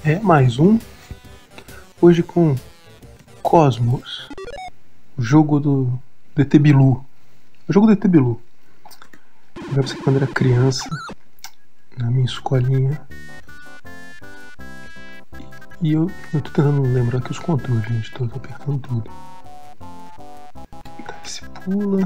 É mais um, hoje com Cosmos, o jogo do ET Bilu. O jogo do ET Bilu. Eu jogava isso quando era criança, na minha escolinha. E eu tô tentando lembrar aqui os controles, gente. Tô apertando tudo. Tá, esse pula.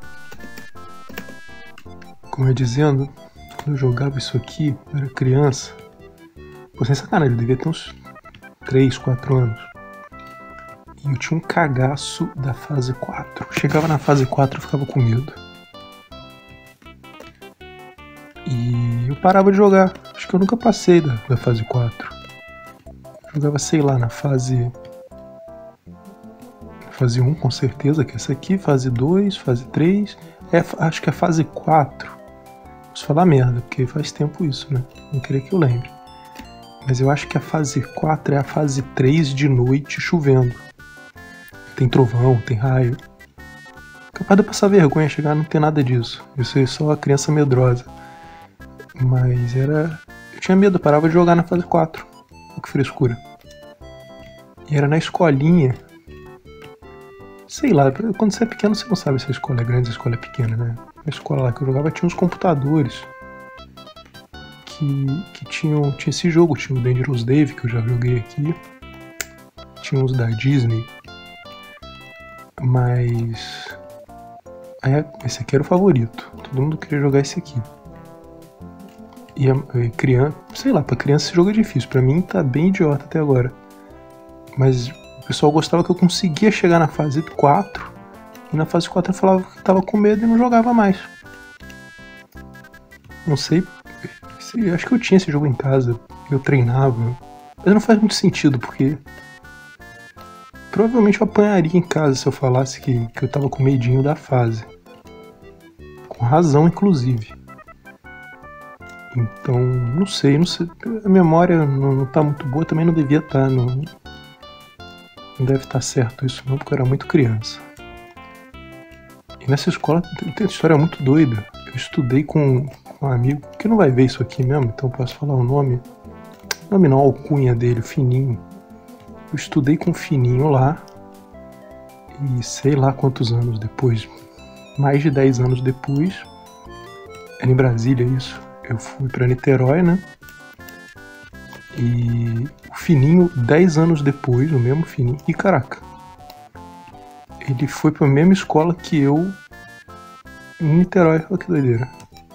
Como eu ia dizendo, quando eu jogava isso aqui, eu era criança. Pô, sem sacanagem, eu devia ter uns 3, 4 anos. E eu tinha um cagaço da fase 4. Chegava na fase 4 e ficava com medo. E eu parava de jogar. Acho que eu nunca passei da fase 4. Jogava, sei lá, na fase 1 com certeza, que é essa aqui. Fase 2, fase 3. Acho que é fase 4. Posso falar merda, porque faz tempo isso, né? Não queria que eu lembre. Mas eu acho que a fase 4 é a fase 3 de noite chovendo. Tem trovão, tem raio. Capaz de eu passar vergonha, chegar não ter nada disso. Eu sou só uma criança medrosa. Mas era... Eu tinha medo, eu parava de jogar na fase 4. Que frescura. E era na escolinha. Sei lá, quando você é pequeno você não sabe se a escola é grande ou se a escola é pequena, né? A escola lá que eu jogava tinha uns computadores que tinha esse jogo. Tinha o Dangerous Dave, que eu já joguei aqui. Tinha uns da Disney. Mas... esse aqui era o favorito. Todo mundo queria jogar esse aqui. E criança, sei lá, pra criança esse jogo é difícil. Pra mim tá bem idiota até agora. Mas o pessoal gostava que eu conseguia chegar na fase 4. E na fase 4 eu falava que tava com medo e não jogava mais. Não sei. Acho que eu tinha esse jogo em casa. Eu treinava. Mas não faz muito sentido, porque provavelmente eu apanharia em casa se eu falasse que eu tava com medinho da fase. Com razão, inclusive. Então, não sei. A memória não tá muito boa, também não devia estar. Não deve estar certo isso não, porque eu era muito criança. E nessa escola tem uma história muito doida. Eu estudei com um amigo, que não vai ver isso aqui mesmo, então eu posso falar o nome. O nome não, a alcunha dele, o Fininho. Eu estudei com o Fininho lá. E sei lá quantos anos depois, mais de 10 anos depois, era em Brasília isso. Eu fui pra Niterói, né? E o Fininho, 10 anos depois, o mesmo Fininho... E caraca, ele foi pra mesma escola que eu em Niterói. Olha que doideira.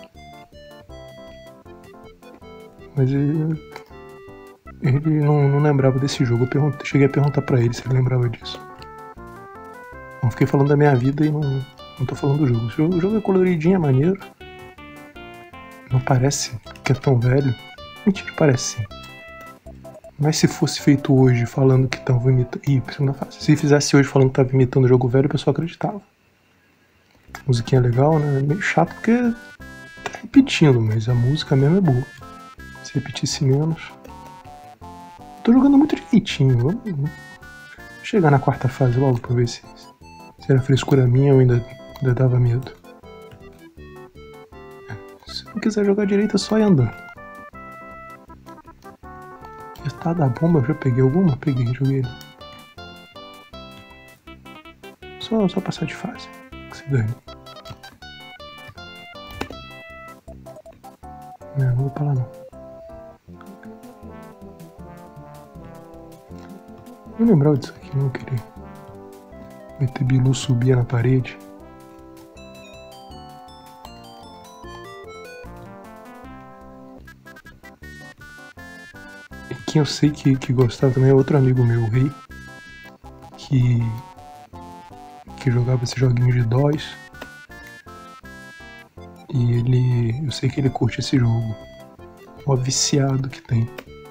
Mas ele não lembrava desse jogo. Eu cheguei a perguntar pra ele se ele lembrava disso. Bom, fiquei falando da minha vida e não tô falando do jogo. O jogo é coloridinho, é maneiro. Não parece que é tão velho. Mentira, parece sim. Mas se fosse feito hoje falando que tava imitando... segunda fase. Se fizesse hoje falando que tava imitando o jogo velho, o pessoal acreditava. Musiquinha legal, né? É meio chato porque tá repetindo, mas a música mesmo é boa. Se repetisse menos... Tô jogando muito direitinho. Vamos chegar na quarta fase logo pra ver se era frescura minha ou ainda dava medo. Se não quiser jogar direito é só ir andando. Está da bomba, eu já peguei alguma? Peguei, joguei. Só passar de fase. Que se dane. Não vou pra lá não. Não lembrava disso aqui, não queria. O ET Bilu subia na parede. Quem eu sei que gostava também é outro amigo meu, o Rei, que jogava esse joguinho de DOS. E eu sei que ele curte esse jogo. Ó, viciado que tem.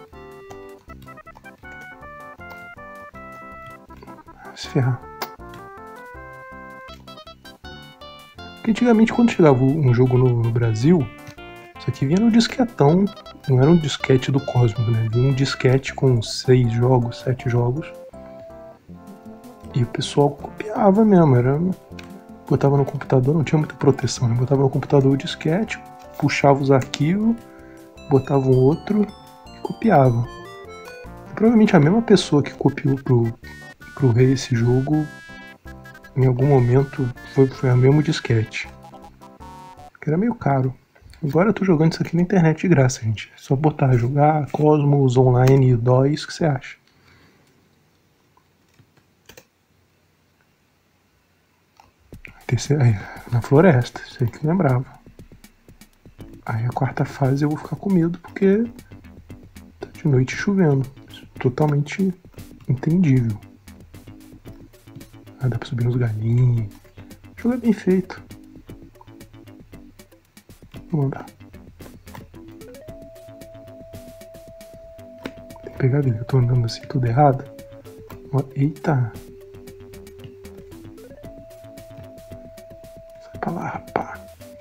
Se ferrar. Porque antigamente, quando chegava um jogo no Brasil, isso aqui vinha no disquetão. Não era um disquete do Cosmos, né? Vinha um disquete com 6 jogos, 7 jogos. E o pessoal copiava mesmo. Botava no computador, não tinha muita proteção, né? Botava no computador o disquete, puxava os arquivos, botava um outro e copiava. Provavelmente a mesma pessoa que copiou pro rei esse jogo, em algum momento foi o mesmo disquete. Que era meio caro. Agora eu tô jogando isso aqui na internet de graça, gente. É só botar jogar Cosmos Online 2, o que você acha? Terceira, aí, na floresta, isso aí que eu lembrava. Aí a quarta fase eu vou ficar com medo porque tá de noite chovendo. Totalmente entendível. Ah, dá pra subir nos galinhos. O jogo é bem feito. Vamos andar. Tem que pegar dele, eu tô andando assim tudo errado. Eita! Sai pra lá, rapá.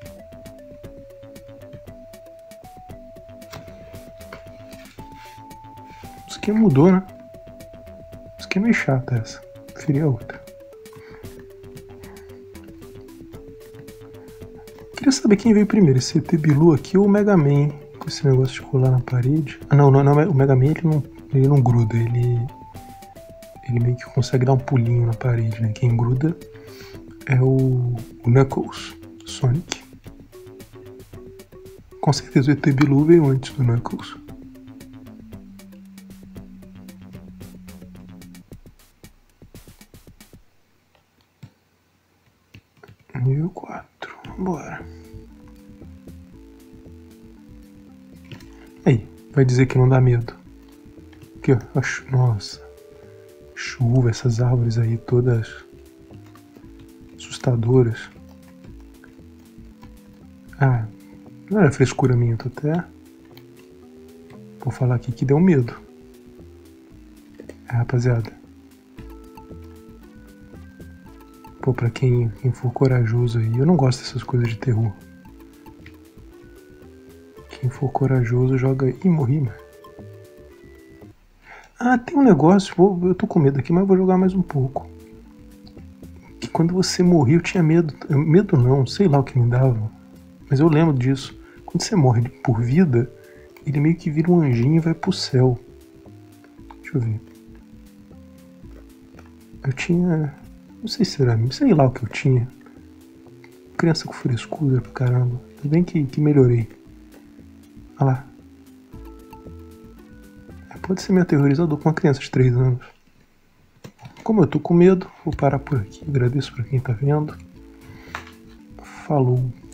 O esquema mudou, né? O esquema é chato essa. Preferi a outra. Queria saber quem veio primeiro, esse ET Bilu aqui ou o Mega Man, com esse negócio de colar na parede. Ah, não, o Mega Man ele não gruda, ele meio que consegue dar um pulinho na parede, né? Quem gruda é o Knuckles, Sonic. Com certeza o ET Bilu veio antes do Knuckles. Nível 4, vambora. Aí, vai dizer que não dá medo. Aqui, ó, nossa. Chuva, essas árvores aí todas assustadoras. Ah, não era frescura minha, tô até... Vou falar aqui que deu medo. Rapaziada. Pô, pra quem for corajoso aí, eu não gosto dessas coisas de terror. Quem for corajoso joga... Ih, morri, mano. Ah, tem um negócio, eu tô com medo aqui, mas eu vou jogar mais um pouco. Que quando você morria eu tinha medo. Medo não, sei lá o que me dava. Mas eu lembro disso. Quando você morre por vida, ele meio que vira um anjinho e vai pro céu. Deixa eu ver. Eu tinha... Não sei se era... Sei lá o que eu tinha. Criança com frescura pra caramba. Tudo bem que melhorei. Olha lá. Pode ser meio aterrorizador com uma criança de 3 anos. Como eu tô com medo, vou parar por aqui. Agradeço pra quem tá vendo. Falou.